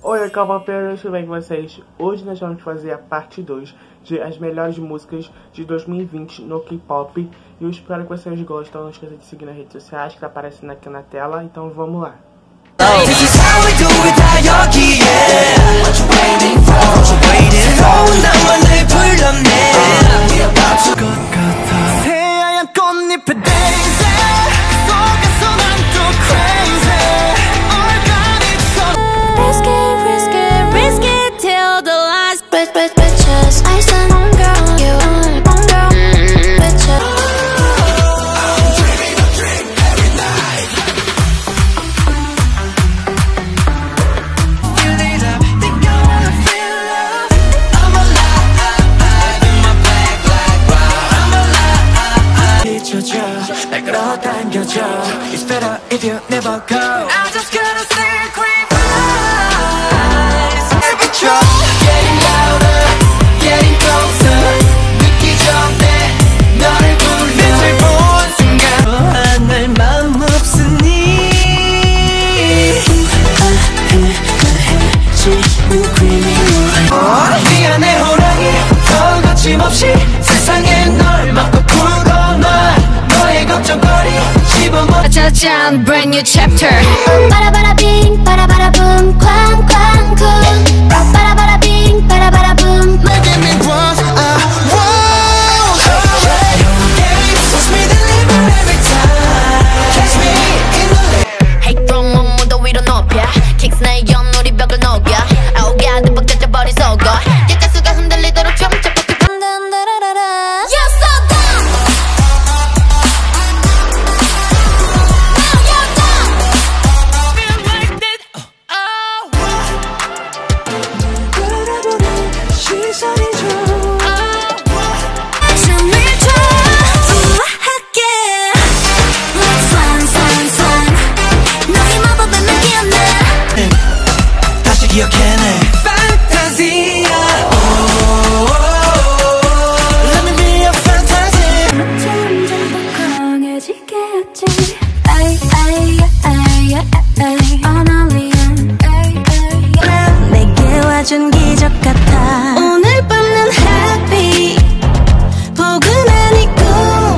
Oi, Calvapeira, tudo bem com vocês? Hoje nós vamos fazer a parte 2 de as melhores músicas de 2020 no K-pop. E eu espero que vocês gostem. Não esqueça de seguir nas redes sociais que tá aparecendo aqui na tela. Então vamos lá. It's better if you never go. I just gotta sacrifice. Every drop, getting louder, getting closer. 늦기 전에 너를 불러. 빛을 본 순간 날 마음 없으니. 미안해 호랑이 더 거침없이 세상에 널 막고 풀어놔. 너의 걱정거리 짜잔, brand new chapter. 바라바라 빙, 바라바라 붐, 쾅, 쾅, 쿵. 바라바라 빙, 바라바라 붐. Making me want wow. Catch me deliver every time. Catch me in the lane. Hey, from 무도 위로 높여. Kicks 나의 연우리 벽을 녹여. 아우가 듬뿍 젖어버린 속어. 뒷가수가 흔들리도록 춤춰. 기억해내 판타지야. Let me be a fantasy. 점점 더 강해지겠지. 아이 아이 아이 아이 어널리언 내게 와준 기적 같아. 오늘 밤은 happy 포근한 이 꿈.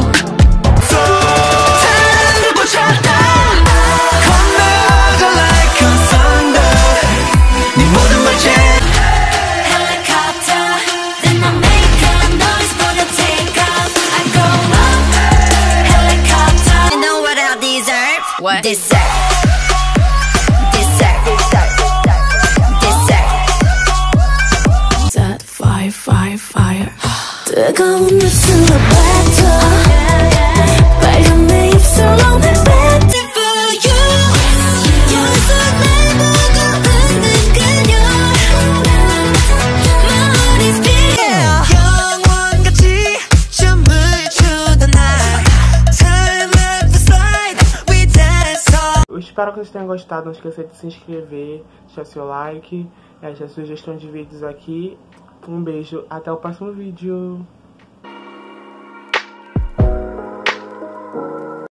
사랑을 붙였다. 건너가 like a thunder. 네 모든 말 제 Helicopter, then I make a noise for the takeoff. I go up, helicopter. You know what I deserve? What? Deserve. That fire. 뜨거운 입술로 뱉어. 빨간 내 입술로 뱉어. For you, 여기서 날 보고 웃는 그녀. 머리 spin. 영원같이 춤을 추던 날. Time left slide, we dance on. Eu espero que vocês tenham gostado. Não esqueça de se inscrever, deixar seu like, deixar sugestão de vídeos aqui. Um beijo, até o próximo vídeo.